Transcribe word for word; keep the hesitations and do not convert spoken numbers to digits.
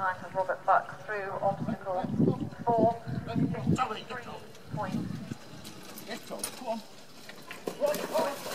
time for Robert Buck through obstacle four, fifty-three point. Yes, Tom, come on.